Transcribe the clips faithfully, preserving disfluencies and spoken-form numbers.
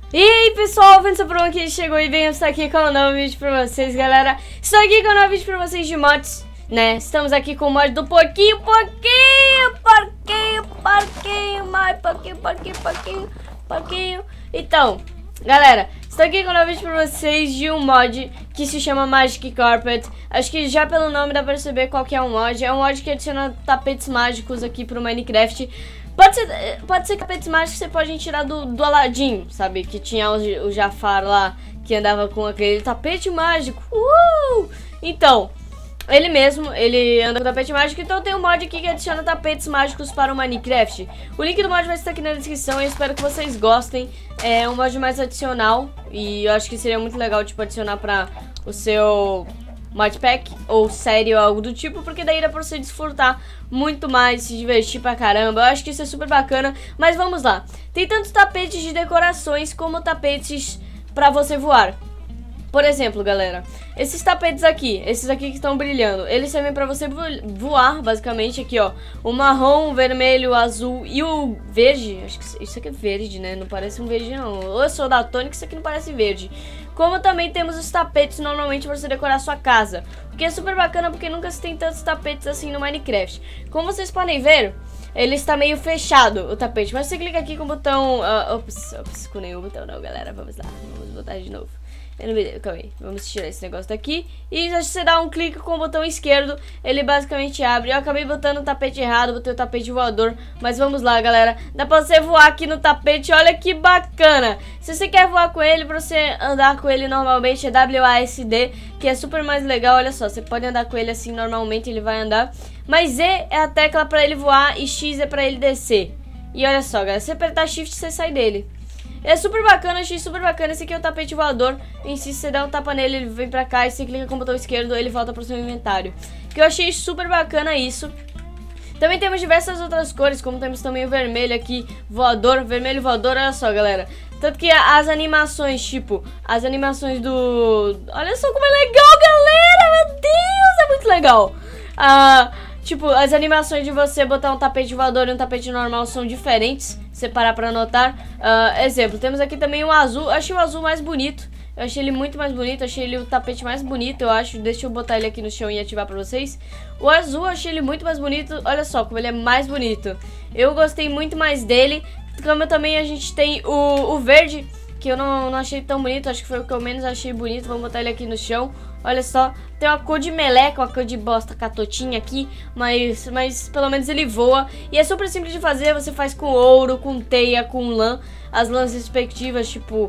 E aí pessoal, Vanessa Bruno aqui chegou e venho estar aqui com um novo vídeo pra vocês, galera. Estou aqui com um novo vídeo pra vocês de mods, né? Estamos aqui com o mod do Porquinho, Porquinho, Porquinho, Porquinho, mais Porquinho, Porquinho, Porquinho, Porquinho. Então, galera, estou aqui com um novo vídeo pra vocês de um mod que se chama Magic Carpet. Acho que já pelo nome dá pra perceber qual que é o mod. É um mod que adiciona tapetes mágicos aqui pro Minecraft. Pode ser, pode ser tapetes mágicos que você pode tirar do, do Aladdin, sabe? Que tinha o, o Jafar lá, que andava com aquele tapete mágico. Uh! Então, ele mesmo, ele anda com tapete mágico. Então tem um mod aqui que adiciona tapetes mágicos para o Minecraft. O link do mod vai estar aqui na descrição. Eu espero que vocês gostem. É um mod mais adicional e eu acho que seria muito legal, tipo, adicionar para o seu modpack ou série ou algo do tipo, porque daí dá pra você desfrutar muito mais, se divertir pra caramba. Eu acho que isso é super bacana, mas vamos lá. Tem tantos tapetes de decorações como tapetes pra você voar. Por exemplo, galera, esses tapetes aqui, esses aqui que estão brilhando, eles servem pra você voar, basicamente, aqui, ó. O marrom, o vermelho, o azul e o verde. Acho que isso aqui é verde, né? Não parece um verde, não. Ou eu sou daltônico, isso aqui não parece verde. Como também temos os tapetes, normalmente, pra você decorar a sua casa. O que é super bacana, porque nunca se tem tantos tapetes assim no Minecraft. Como vocês podem ver, ele está meio fechado, o tapete. Mas você clica aqui com o botão... Uh, ops, ops, com nenhum botão não, galera. Vamos lá, vamos botar de novo. Eu não me... Calma aí, vamos tirar esse negócio daqui. E se você dá um clique com o botão esquerdo, ele basicamente abre. Eu acabei botando o tapete errado, botei o tapete voador. Mas vamos lá, galera. Dá pra você voar aqui no tapete, olha que bacana. Se você quer voar com ele, pra você andar com ele normalmente, é W A S D, que é super mais legal. Olha só, você pode andar com ele assim normalmente, ele vai andar. Mas Z é a tecla pra ele voar e X é pra ele descer. E olha só, galera, se você apertar Shift, você sai dele. É super bacana, achei super bacana. Esse aqui é o tapete voador. Em si, se você der um tapa nele, ele vem pra cá. E você clica com o botão esquerdo, ele volta pro seu inventário. Que eu achei super bacana isso. Também temos diversas outras cores, como temos também o vermelho aqui, voador, vermelho voador, olha só, galera. Tanto que as animações, tipo, as animações do... Olha só como é legal, galera, meu Deus, é muito legal. Ah... Tipo, as animações de você botar um tapete voador e um tapete normal são diferentes, se parar pra notar. Uh, exemplo, temos aqui também o azul. Eu achei o azul mais bonito. Eu achei ele muito mais bonito. Eu achei ele o tapete mais bonito, eu acho. Deixa eu botar ele aqui no chão e ativar pra vocês. O azul eu achei ele muito mais bonito. Olha só como ele é mais bonito. Eu gostei muito mais dele. Como também a gente tem o, o verde, que eu não, não achei tão bonito. Acho que foi o que eu menos achei bonito. Vamos botar ele aqui no chão. Olha só, tem uma cor de meleca, uma cor de bosta catotinha aqui, mas, mas pelo menos ele voa. E é super simples de fazer, você faz com ouro, com teia, com lã, as lãs respectivas, tipo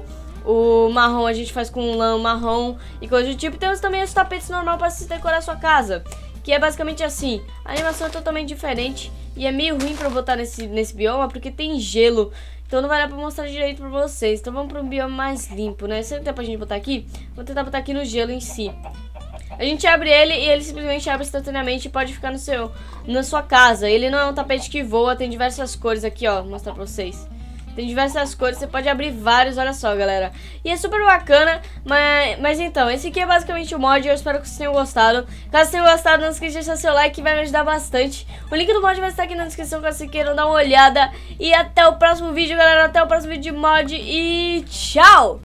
o marrom a gente faz com lã marrom e coisa do tipo. Temos também os tapetes normal para se decorar a sua casa, que é basicamente assim. A animação é totalmente diferente e é meio ruim pra eu botar nesse, nesse bioma, porque tem gelo. Então não vai dar pra mostrar direito pra vocês. Então vamos pra um bioma mais limpo, né? Será que dá pra gente botar aqui? Vou tentar botar aqui no gelo em si. A gente abre ele e ele simplesmente abre instantaneamente e pode ficar no seu, na sua casa. Ele não é um tapete que voa, tem diversas cores aqui, ó. Vou mostrar pra vocês. Tem diversas cores, você pode abrir vários, olha só, galera. E é super bacana, mas, mas então, esse aqui é basicamente o mod. Eu espero que vocês tenham gostado. Caso tenham gostado, não esqueça de deixar seu like, que vai me ajudar bastante. O link do mod vai estar aqui na descrição, caso vocês queiram dar uma olhada. E até o próximo vídeo, galera. Até o próximo vídeo de mod e tchau!